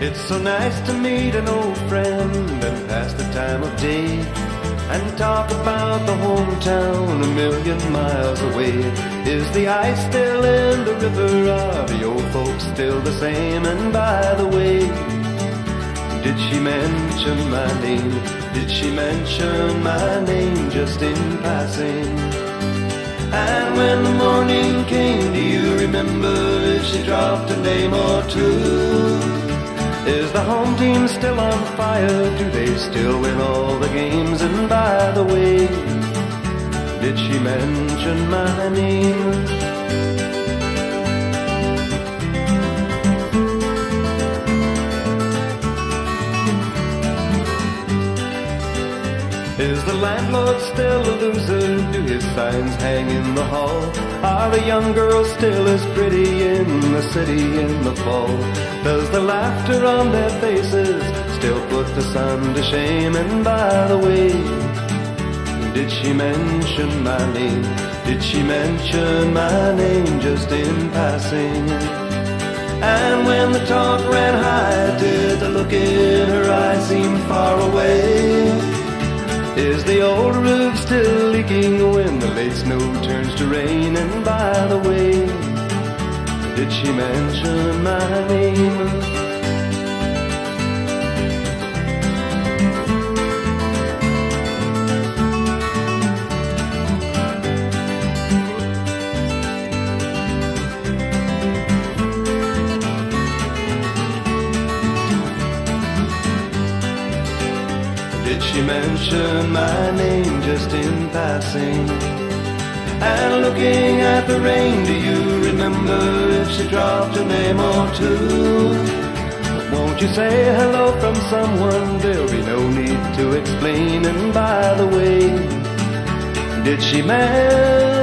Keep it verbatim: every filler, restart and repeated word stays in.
It's so nice to meet an old friend and pass the time of day and talk about the hometown a million miles away. Is the ice still in the river? Are the old folks still the same? And by the way, did she mention my name? Did she mention my name just in passing? And when the morning came, do you remember if she dropped a name or two? Is the home team still on fire? Do they still win all the games? And by the way, did she mention my name? Is the landlord still a loser? Do his signs hang in the hall? Are the young girls still as pretty in the city in the fall? Does the laughter on their faces still put the sun to shame? And by the way, did she mention my name? Did she mention my name just in passing? And when the talk ran high, did the look in her eyes seem far away? Is the old roof still leaking when the late snow turns to rain? And by the way, did she mention my name? Did she mention my name just in passing? And looking at the rain, do you remember if she dropped a name or two? Won't you say hello from someone? There'll be no need to explain. And by the way, did she mention